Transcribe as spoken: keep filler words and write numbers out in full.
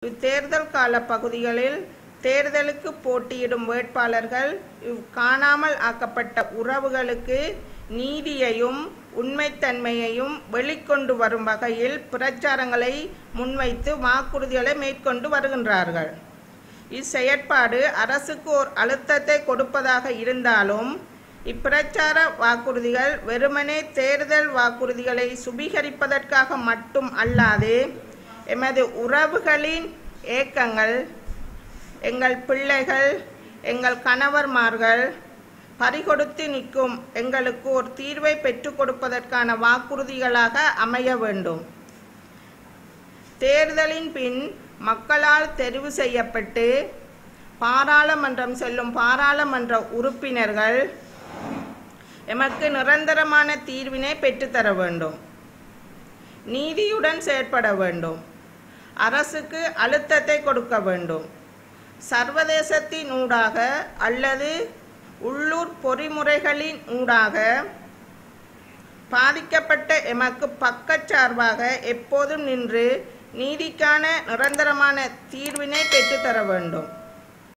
இத்தேர்தல் கால பகுதிகளில் தேர்தலுக்கு போட்டியிடும் வேட்பாளர்கள் காணாமல் ஆக்கப்பட்ட உறவுகளுக்கு நீதியையும் உண்மைத்தன்மையையும் வெளிக்கொண்டு வரும் வகையில் பிரச்சாரங்களை முன்வைத்து வாக்குறுதிகளை மேற்கொண்டு வருகின்றார்கள். இச்செயற்பாடு அரசுக்கு ஓர் அழுத்தத்தை கொடுப்பதாக இருந்தாலும் இப்பிரச்சார வாக்குறுதிகள் வெறுமனே தேர்தல் வாக்குறுதிகளை சுபீகரிப்பதற்காக மட்டும் அல்லாது எமது உறவுகளின் ஏக்கங்கள், எங்கள் பிள்ளைகள், எங்கள் கணவர்மார்கள் பறிகொடுத்து நிற்கும் எங்களுக்கு ஒரு தீர்வை பெற்றுக் கொடுப்பதற்கான வாக்குறுதிகளாக அமைய வேண்டும். தேர்தலின் பின் மக்களால் தெரிவு செய்யப்பட்டு பாராளுமன்றம் செல்லும் பாராளுமன்ற உறுப்பினர்கள் எமக்கு நிரந்தரமான தீர்வினை பெற்றுத்தர வேண்டும். நீதியுடன் செயற்பட வேண்டும். அரசுக்கு அழுத்தத்தை கொடுக்க வேண்டும். சர்வதேசத்தின் ஊடாக அல்லது உள்ளூர் பொறிமுறைகளின் ஊடாக பாதிக்கப்பட்ட எமக்கு பக்கச்சார்பாக எப்போதும் நின்று நீதிக்கான நிரந்தரமான தீர்வினை பெற்றுத்தர வேண்டும்.